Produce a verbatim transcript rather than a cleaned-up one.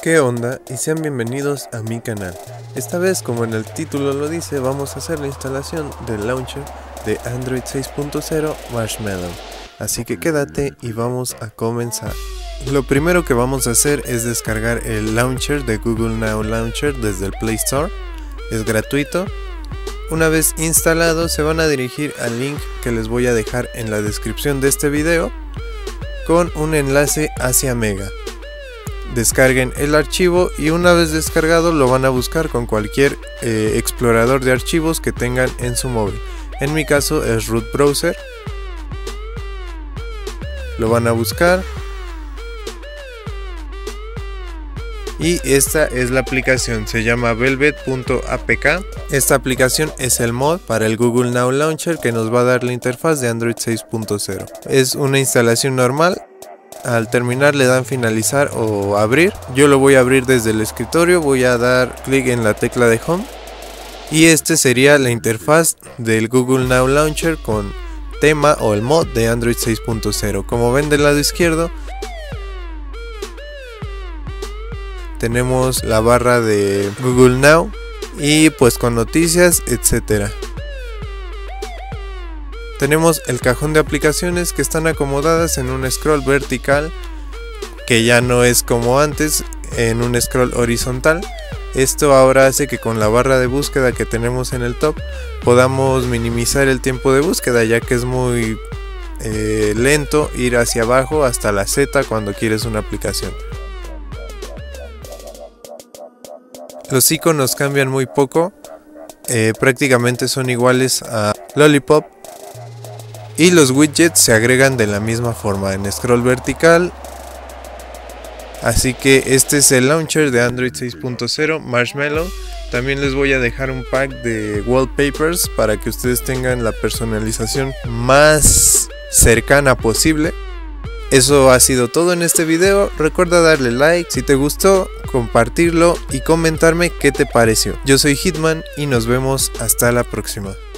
¿Qué onda? Y sean bienvenidos a mi canal. Esta vez, como en el título lo dice, vamos a hacer la instalación del launcher de Android seis punto cero Marshmallow. Así que quédate y vamos a comenzar. Lo primero que vamos a hacer es descargar el launcher de Google Now Launcher desde el Play Store. Es gratuito. Una vez instalado, se van a dirigir al link que les voy a dejar en la descripción de este video con un enlace hacia Mega. Descarguen el archivo y una vez descargado lo van a buscar con cualquier eh, explorador de archivos que tengan en su móvil. En mi caso es Root Browser. Lo van a buscar. Y esta es la aplicación, se llama velvet punto a p k. Esta aplicación es el mod para el Google Now Launcher que nos va a dar la interfaz de Android seis punto cero. Es una instalación normal. Al terminar le dan finalizar o abrir. Yo lo voy a abrir desde el escritorio, voy a dar clic en la tecla de Home. Y este sería la interfaz del Google Now Launcher con tema o el mod de Android seis punto cero. Como ven del lado izquierdo tenemos la barra de Google Now y pues con noticias, etcétera. Tenemos el cajón de aplicaciones que están acomodadas en un scroll vertical, que ya no es como antes en un scroll horizontal. Esto ahora hace que con la barra de búsqueda que tenemos en el top podamos minimizar el tiempo de búsqueda, ya que es muy eh, lento ir hacia abajo hasta la Z cuando quieres una aplicación. Los iconos cambian muy poco, eh, prácticamente son iguales a Lollipop. Y los widgets se agregan de la misma forma en scroll vertical. Así que este es el launcher de Android seis punto cero Marshmallow. También les voy a dejar un pack de wallpapers para que ustedes tengan la personalización más cercana posible. Eso ha sido todo en este video. Recuerda darle like si te gustó, compartirlo y comentarme qué te pareció. Yo soy Hitman y nos vemos hasta la próxima.